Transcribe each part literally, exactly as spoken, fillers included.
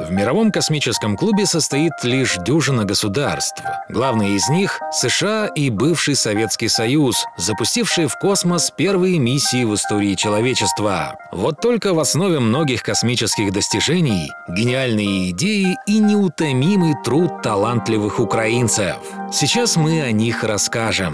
В мировом космическом клубе состоит лишь дюжина государств. Главные из них — США и бывший Советский Союз, запустившие в космос первые миссии в истории человечества. Вот только в основе многих космических достижений — гениальные идеи и неутомимый труд талантливых украинцев. Сейчас мы о них расскажем.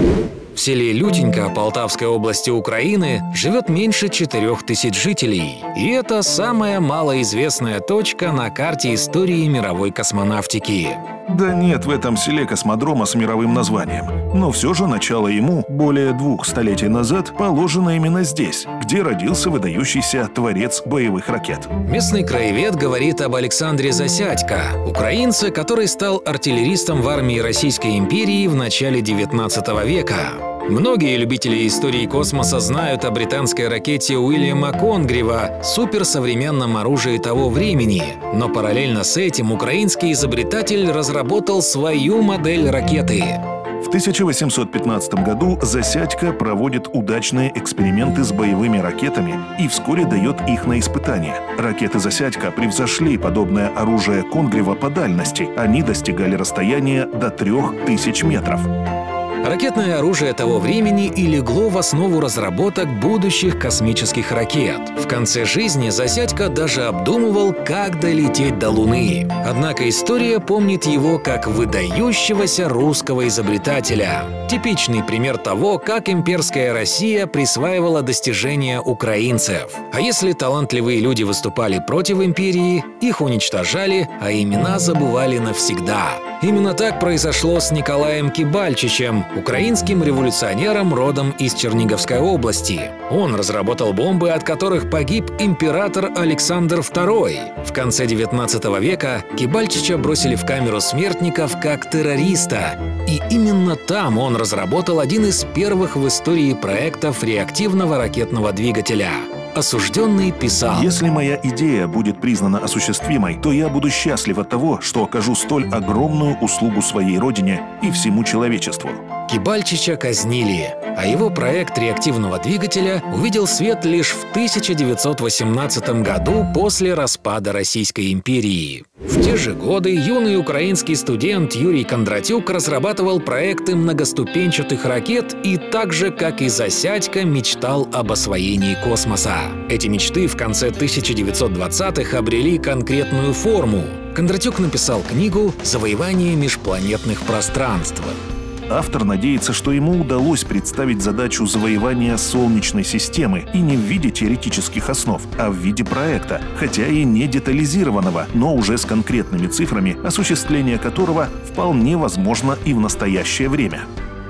В селе Лютенька Полтавской области Украины живет меньше четырёх тысяч жителей. И это самая малоизвестная точка на карте истории мировой космонавтики. Да нет в этом селе космодрома с мировым названием. Но все же начало ему более двух столетий назад положено именно здесь, где родился выдающийся творец боевых ракет. Местный краевед говорит об Александре Засядько, украинце, который стал артиллеристом в армии Российской империи в начале девятнадцатого века. Многие любители истории космоса знают о британской ракете Уильяма Конгрева, суперсовременном оружии того времени. Но параллельно с этим украинский изобретатель разработал свою модель ракеты. В тысяча восемьсот пятнадцатом году Засядько проводит удачные эксперименты с боевыми ракетами и вскоре дает их на испытание. Ракеты Засядько превзошли подобное оружие Конгрева по дальности. Они достигали расстояния до трех тысяч метров. Ракетное оружие того времени и легло в основу разработок будущих космических ракет. В конце жизни Засядько даже обдумывал, как долететь до Луны. Однако история помнит его как выдающегося русского изобретателя. Типичный пример того, как имперская Россия присваивала достижения украинцев. А если талантливые люди выступали против империи, их уничтожали, а имена забывали навсегда. Именно так произошло с Николаем Кибальчичем, украинским революционером родом из Черниговской области. Он разработал бомбы, от которых погиб император Александр второй. В конце девятнадцатого века Кибальчича бросили в камеру смертников как террориста. И именно там он разработал один из первых в истории проектов реактивного ракетного двигателя. Осужденный писал: «Если моя идея будет признана осуществимой, то я буду счастлив от того, что окажу столь огромную услугу своей родине и всему человечеству». Кибальчича казнили, а его проект реактивного двигателя увидел свет лишь в тысяча девятьсот восемнадцатом году после распада Российской империи. В те же годы юный украинский студент Юрий Кондратюк разрабатывал проекты многоступенчатых ракет и так же, как и Засядько, мечтал об освоении космоса. Эти мечты в конце тысяча девятьсот двадцатых обрели конкретную форму. Кондратюк написал книгу «Завоевание межпланетных пространств». Автор надеется, что ему удалось представить задачу завоевания Солнечной системы и не в виде теоретических основ, а в виде проекта, хотя и не детализированного, но уже с конкретными цифрами, осуществление которого вполне возможно и в настоящее время.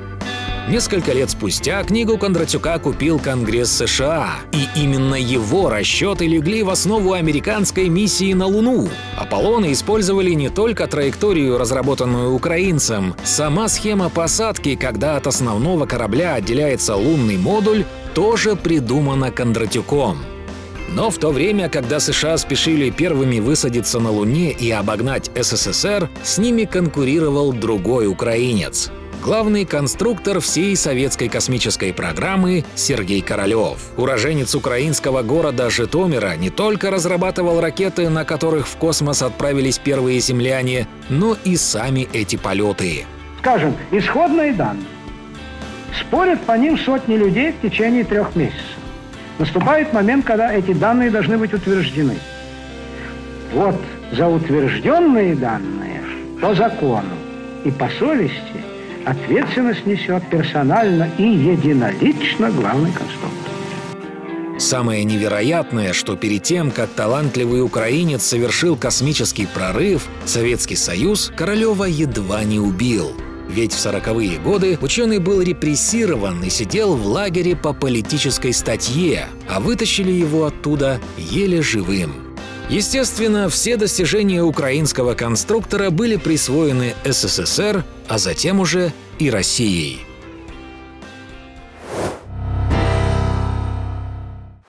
Несколько лет спустя книгу Кондратюка купил Конгресс США, и именно его расчеты легли в основу американской миссии на Луну. Аполлоны использовали не только траекторию, разработанную украинцем. Сама схема посадки, когда от основного корабля отделяется лунный модуль, тоже придумана Кондратюком. Но в то время, когда США спешили первыми высадиться на Луне и обогнать СССР, с ними конкурировал другой украинец. Главный конструктор всей советской космической программы Сергей Королёв. Уроженец украинского города Житомира не только разрабатывал ракеты, на которых в космос отправились первые земляне, но и сами эти полеты. Скажем, исходные данные. Спорят по ним сотни людей в течение трех месяцев. Наступает момент, когда эти данные должны быть утверждены. Вот за утвержденные данные по закону и по совести ответственность несет персонально и единолично главный конструктор. Самое невероятное, что перед тем, как талантливый украинец совершил космический прорыв, Советский Союз Королёва едва не убил. Ведь в сороковые годы ученый был репрессирован и сидел в лагере по политической статье, а вытащили его оттуда еле живым. Естественно, все достижения украинского конструктора были присвоены СССР, а затем уже и Россией.